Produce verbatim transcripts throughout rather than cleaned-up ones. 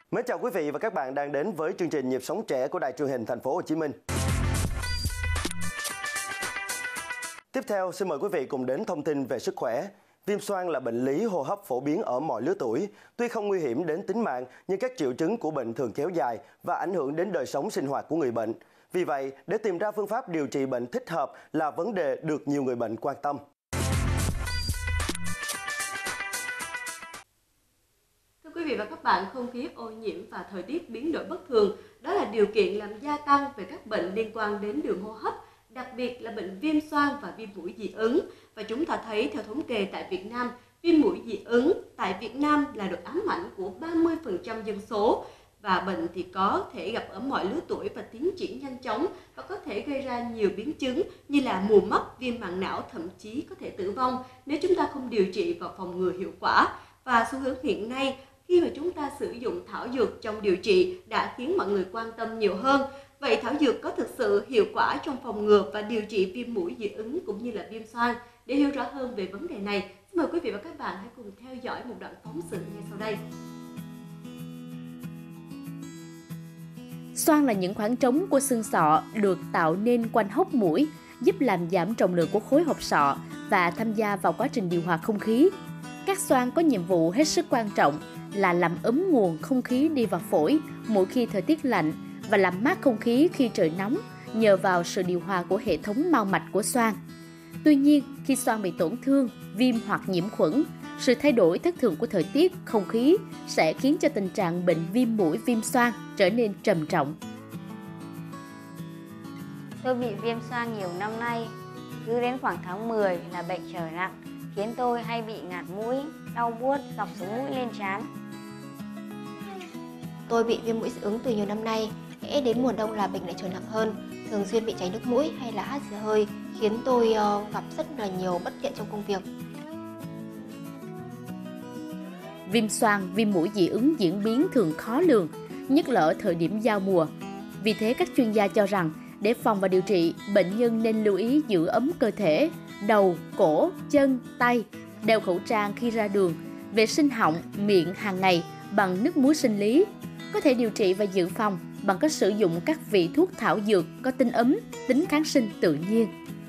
Mến chào quý vị và các bạn đang đến với chương trình Nhịp sống trẻ của Đài Truyền hình Thành phố Hồ Chí Minh. Tiếp theo, xin mời quý vị cùng đến thông tin về sức khỏe. Viêm xoang là bệnh lý hô hấp phổ biến ở mọi lứa tuổi. Tuy không nguy hiểm đến tính mạng, nhưng các triệu chứng của bệnh thường kéo dài và ảnh hưởng đến đời sống sinh hoạt của người bệnh. Vì vậy, để tìm ra phương pháp điều trị bệnh thích hợp là vấn đề được nhiều người bệnh quan tâm. Thưa quý vị và các bạn, không khí ô nhiễm và thời tiết biến đổi bất thường, đó là điều kiện làm gia tăng về các bệnh liên quan đến đường hô hấp, đặc biệt là bệnh viêm xoang và viêm mũi dị ứng. Và chúng ta thấy theo thống kê tại Việt Nam, viêm mũi dị ứng tại Việt Nam là được ám ảnh của ba mươi phần trăm dân số. Và bệnh thì có thể gặp ở mọi lứa tuổi và tiến triển nhanh chóng và có thể gây ra nhiều biến chứng như là mù mắt, viêm màng não, thậm chí có thể tử vong nếu chúng ta không điều trị và phòng ngừa hiệu quả. Và xu hướng hiện nay, khi mà chúng ta sử dụng thảo dược trong điều trị đã khiến mọi người quan tâm nhiều hơn. Vậy thảo dược có thực sự hiệu quả trong phòng ngừa và điều trị viêm mũi dị ứng cũng như là viêm xoang? Để hiểu rõ hơn về vấn đề này, xin mời quý vị và các bạn hãy cùng theo dõi một đoạn phóng sự ngay sau đây. Xoang là những khoảng trống của xương sọ được tạo nên quanh hốc mũi, giúp làm giảm trọng lượng của khối hộp sọ và tham gia vào quá trình điều hòa không khí. Các xoang có nhiệm vụ hết sức quan trọng là làm ấm nguồn không khí đi vào phổi mỗi khi thời tiết lạnh và làm mát không khí khi trời nóng nhờ vào sự điều hòa của hệ thống mao mạch của xoang. Tuy nhiên, khi xoang bị tổn thương, viêm hoặc nhiễm khuẩn, sự thay đổi thất thường của thời tiết, không khí sẽ khiến cho tình trạng bệnh viêm mũi, viêm xoang trở nên trầm trọng. Tôi bị viêm xoang nhiều năm nay, cứ đến khoảng tháng mười là bệnh trở nặng, khiến tôi hay bị ngạt mũi, đau buốt dọc sống mũi lên trán. Tôi bị viêm mũi dị ứng từ nhiều năm nay, hễ đến mùa đông là bệnh lại trở nặng hơn, thường xuyên bị chảy nước mũi hay là hắt xì hơi, khiến tôi uh, gặp rất là nhiều bất tiện trong công việc. Viêm xoang, viêm mũi dị ứng diễn biến thường khó lường, nhất là ở thời điểm giao mùa. Vì thế các chuyên gia cho rằng để phòng và điều trị, bệnh nhân nên lưu ý giữ ấm cơ thể, đầu, cổ, chân, tay, đeo khẩu trang khi ra đường, vệ sinh họng, miệng hàng ngày bằng nước muối sinh lý. Có thể điều trị và dự phòng bằng cách sử dụng các vị thuốc thảo dược có tính ấm, tính kháng sinh tự nhiên.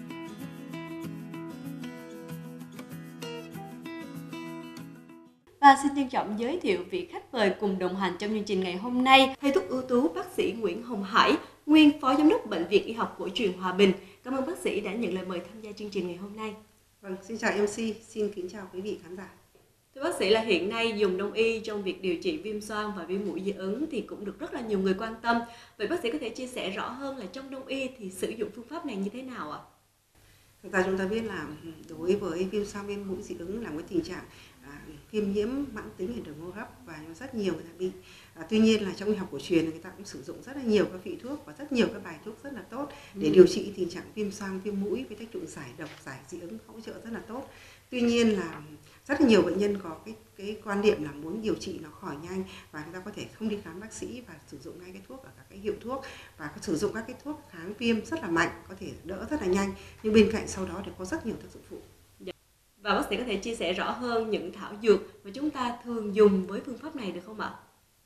Và xin trân trọng giới thiệu vị khách mời cùng đồng hành trong chương trình ngày hôm nay, thầy thuốc ưu tú bác sĩ Nguyễn Hồng Hải, nguyên phó giám đốc Bệnh viện Y học cổ truyền Hòa Bình. Cảm ơn bác sĩ đã nhận lời mời tham gia chương trình ngày hôm nay. Vâng, xin chào em xê, xin kính chào quý vị khán giả. Thưa bác sĩ, là hiện nay dùng đông y trong việc điều trị viêm xoang và viêm mũi dị ứng thì cũng được rất là nhiều người quan tâm. Vậy bác sĩ có thể chia sẻ rõ hơn là trong đông y thì sử dụng phương pháp này như thế nào ạ? Thực ra chúng ta biết là đối với viêm xoang, viêm mũi dị ứng là một tình trạng à, viêm nhiễm mãn tính ở đường hô hấp và rất nhiều người ta bị. À, tuy nhiên là trong y học cổ truyền người ta cũng sử dụng rất là nhiều các vị thuốc và rất nhiều các bài thuốc rất là tốt để điều trị tình trạng viêm xoang, viêm mũi với tác dụng giải độc, giải dị ứng hỗ trợ rất là tốt. Tuy nhiên là rất là nhiều bệnh nhân có cái cái quan niệm là muốn điều trị nó khỏi nhanh và người ta có thể không đi khám bác sĩ và sử dụng ngay cái thuốc ở các cái hiệu thuốc và sử dụng các cái thuốc kháng viêm rất là mạnh, có thể đỡ rất là nhanh, nhưng bên cạnh sau đó thì có rất nhiều tác dụng phụ. Và bác sĩ có thể chia sẻ rõ hơn những thảo dược mà chúng ta thường dùng với phương pháp này được không ạ?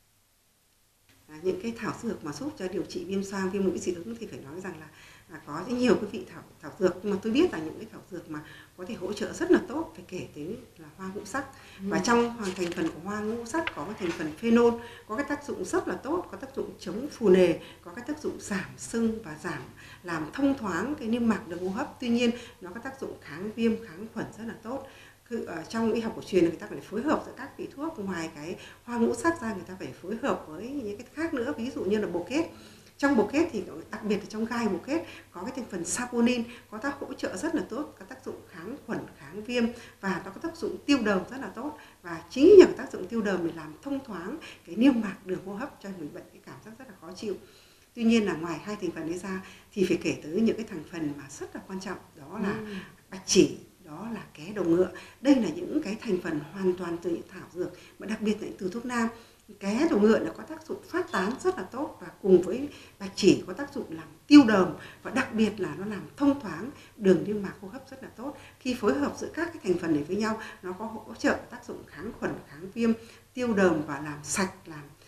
À, những cái thảo dược mà giúp cho điều trị viêm xoang, viêm mũi dị ứng thì phải nói rằng là À, có rất nhiều cái vị thảo thảo dược, nhưng mà tôi biết là những cái thảo dược mà có thể hỗ trợ rất là tốt, phải kể tới là hoa ngũ sắc. Ừ. Và trong hoàng thành phần của hoa ngũ sắc có cái thành phần phenol, có cái tác dụng rất là tốt, có tác dụng chống phù nề, có cái tác dụng giảm sưng và giảm làm thông thoáng cái niêm mạc đường hô hấp. Tuy nhiên nó có tác dụng kháng viêm, kháng khuẩn rất là tốt. Cứ, ở trong y học cổ truyền người ta phải phối hợp giữa các vị thuốc, ngoài cái hoa ngũ sắc ra người ta phải phối hợp với những cái khác nữa, ví dụ như là bồ kết. Trong bồ kết thì đặc biệt là trong gai bồ kết có cái thành phần saponin có tác hỗ trợ rất là tốt, có tác dụng kháng khuẩn, kháng viêm và nó có tác dụng tiêu đờm rất là tốt, và chính nhờ tác dụng tiêu đờm để làm thông thoáng cái niêm mạc đường hô hấp cho người bệnh cái cảm giác rất là khó chịu. Tuy nhiên là ngoài hai thành phần đấy ra thì phải kể tới những cái thành phần mà rất là quan trọng, đó là ừ. bạch chỉ, đó là ké đầu ngựa. Đây là những cái thành phần hoàn toàn từ những thảo dược mà đặc biệt là từ thuốc nam. Ké đầu ngựa nó có tác dụng phát tán rất là tốt và cùng với bạch chỉ có tác dụng làm tiêu đờm và đặc biệt là nó làm thông thoáng đường niêm mạc hô hấp rất là tốt. Khi phối hợp giữa các cái thành phần này với nhau, nó có hỗ trợ tác dụng kháng khuẩn, kháng viêm, tiêu đờm và làm sạch, làm à,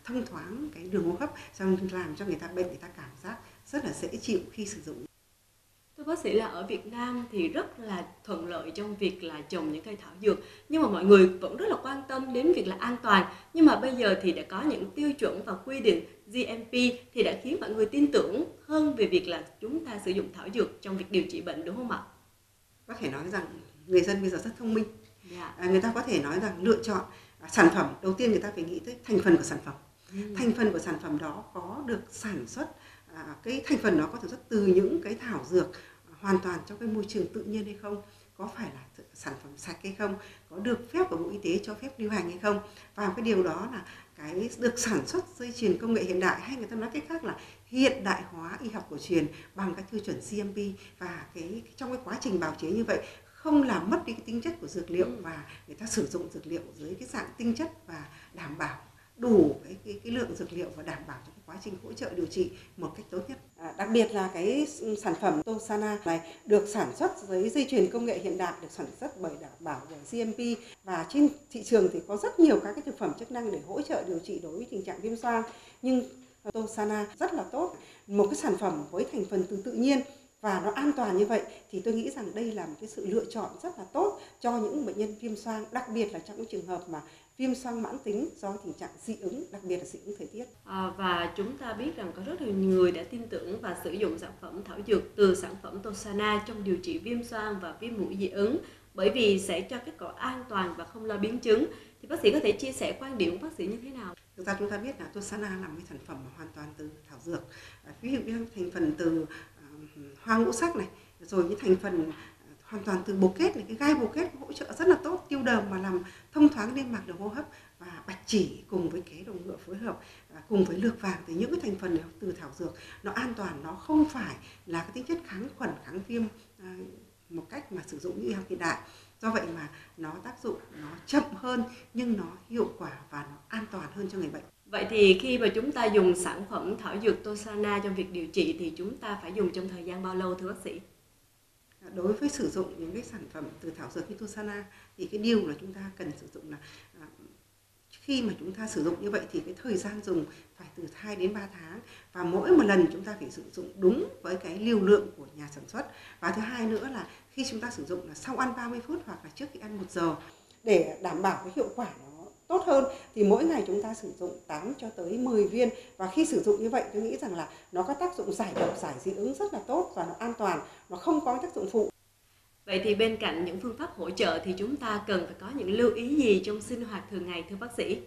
thông thoáng cái đường hô hấp, xong làm cho người ta bệnh người ta cảm giác rất là dễ chịu khi sử dụng. Thưa bác sĩ, là ở Việt Nam thì rất là thuận lợi trong việc là trồng những cây thảo dược, nhưng mà mọi người vẫn rất là quan tâm đến việc là an toàn. Nhưng mà bây giờ thì đã có những tiêu chuẩn và quy định G M P thì đã khiến mọi người tin tưởng hơn về việc là chúng ta sử dụng thảo dược trong việc điều trị bệnh, đúng không ạ? Có thể nói rằng người dân bây giờ rất thông minh. Yeah. À, người ta có thể nói rằng lựa chọn à, sản phẩm, đầu tiên người ta phải nghĩ tới thành phần của sản phẩm. Ừ. Thành phần của sản phẩm đó có được sản xuất, à, cái thành phần đó có sản xuất từ những cái thảo dược hoàn toàn trong cái môi trường tự nhiên hay không, có phải là sản phẩm sạch hay không, có được phép của Bộ Y tế cho phép lưu hành hay không, và cái điều đó là cái được sản xuất dây chuyền công nghệ hiện đại, hay người ta nói cách khác là hiện đại hóa y học cổ truyền bằng các tiêu chuẩn G M P, và cái trong cái quá trình bào chế như vậy không làm mất đi cái tính chất của dược liệu, và người ta sử dụng dược liệu dưới cái dạng tinh chất và đảm bảo đủ cái, cái, cái lượng dược liệu và đảm bảo cho cái quá trình hỗ trợ điều trị một cách tốt nhất. À, đặc biệt là cái sản phẩm Tosana này được sản xuất với dây chuyền công nghệ hiện đại, được sản xuất bởi đảm bảo bởi G M P, và trên thị trường thì có rất nhiều các cái thực phẩm chức năng để hỗ trợ điều trị đối với tình trạng viêm xoang, nhưng Tosana rất là tốt, một cái sản phẩm với thành phần từ tự nhiên và nó an toàn như vậy thì tôi nghĩ rằng đây là một cái sự lựa chọn rất là tốt cho những bệnh nhân viêm xoang, đặc biệt là trong những trường hợp mà viêm xoang mãn tính do tình trạng dị ứng, đặc biệt là dị ứng thời tiết. À, và chúng ta biết rằng có rất là nhiều người đã tin tưởng và sử dụng sản phẩm thảo dược từ sản phẩm Tosana trong điều trị viêm xoang và viêm mũi dị ứng, bởi vì sẽ cho kết quả an toàn và không lo biến chứng. Thì bác sĩ có thể chia sẻ quan điểm của bác sĩ như thế nào? Thực ra chúng ta biết là Tosana là một cái sản phẩm hoàn toàn từ thảo dược, ví dụ như thành phần từ uh, hoa ngũ sắc này, rồi những thành phần hoàn toàn từ bồ kết này, cái gai bồ kết hỗ trợ rất là tốt, tiêu đờm mà làm thông thoáng niêm mạc đường hô hấp, và bạch chỉ cùng với kế đồng ngựa phối hợp cùng với lược vàng, thì những cái thành phần từ thảo dược nó an toàn, nó không phải là cái tính chất kháng khuẩn, kháng viêm à, một cách mà sử dụng như y học hiện đại. Do vậy mà nó tác dụng nó chậm hơn nhưng nó hiệu quả và nó an toàn hơn cho người bệnh. Vậy thì khi mà chúng ta dùng sản phẩm thảo dược Tosana trong việc điều trị thì chúng ta phải dùng trong thời gian bao lâu thưa bác sĩ? Đối với sử dụng những cái sản phẩm từ thảo dược như Tosana thì cái điều là chúng ta cần sử dụng là à, khi mà chúng ta sử dụng như vậy thì cái thời gian dùng phải từ hai đến ba tháng, và mỗi một lần chúng ta phải sử dụng đúng với cái liều lượng của nhà sản xuất. Và thứ hai nữa là khi chúng ta sử dụng là sau ăn ba mươi phút hoặc là trước khi ăn một giờ, để đảm bảo cái hiệu quả nó tốt hơn thì mỗi ngày chúng ta sử dụng tám cho tới mười viên, và khi sử dụng như vậy tôi nghĩ rằng là nó có tác dụng giải độc, giải dị ứng rất là tốt và nó an toàn, nó không có tác dụng phụ. Vậy thì bên cạnh những phương pháp hỗ trợ thì chúng ta cần phải có những lưu ý gì trong sinh hoạt thường ngày thưa bác sĩ?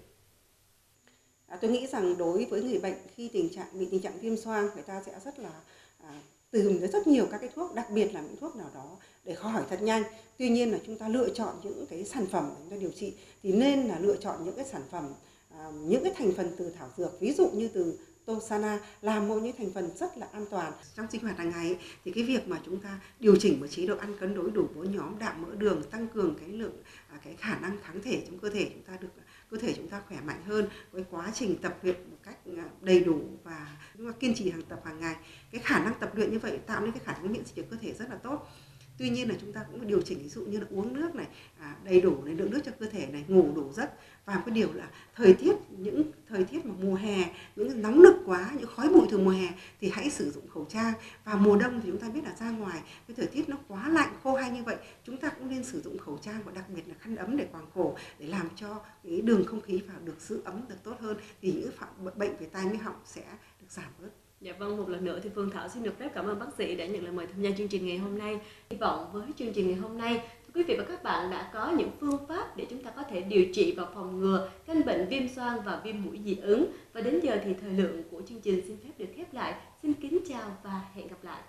À, tôi nghĩ rằng đối với người bệnh khi tình trạng bị tình trạng viêm xoang, người ta sẽ rất là à, tìm đến rất nhiều các cái thuốc, đặc biệt là những thuốc nào đó để khỏi thật nhanh. Tuy nhiên là chúng ta lựa chọn những cái sản phẩm để chúng ta điều trị thì nên là lựa chọn những cái sản phẩm, à, những cái thành phần từ thảo dược, ví dụ như từ Tosana là một những thành phần rất là an toàn. Trong sinh hoạt hàng ngày ấy, thì cái việc mà chúng ta điều chỉnh một chế độ ăn cân đối đủ bốn nhóm đạm, mỡ, đường, tăng cường cái lượng à, cái khả năng kháng thể trong cơ thể chúng ta, được cơ thể chúng ta khỏe mạnh hơn với quá trình tập luyện một cách đầy đủ và chúng ta kiên trì hàng tập hàng ngày. Cái khả năng tập luyện như vậy tạo nên cái khả năng miễn dịch của cơ thể rất là tốt. Tuy nhiên là chúng ta cũng điều chỉnh, ví dụ như là uống nước này à, đầy đủ này, lượng nước cho cơ thể này, ngủ đủ giấc, và cái điều là thời tiết, những thời tiết mà mùa hè, những nóng nực quá, những khói bụi từ mùa hè thì hãy sử dụng khẩu trang. Và mùa đông thì chúng ta biết là ra ngoài cái thời tiết nó quá lạnh, khô hay như vậy, chúng ta cũng nên sử dụng khẩu trang và đặc biệt là khăn ấm để quàng cổ, để làm cho cái đường không khí vào được giữ ấm được tốt hơn, thì những bệnh về tai mũi họng sẽ được giảm bớt. Dạ vâng, một lần nữa thì Phương Thảo xin được phép cảm ơn bác sĩ đã nhận lời mời tham gia chương trình ngày hôm nay. Hy vọng với chương trình ngày hôm nay, quý vị và các bạn đã có những phương pháp để chúng ta có thể điều trị và phòng ngừa căn bệnh viêm xoang và viêm mũi dị ứng. Và đến giờ thì thời lượng của chương trình xin phép được khép lại. Xin kính chào và hẹn gặp lại.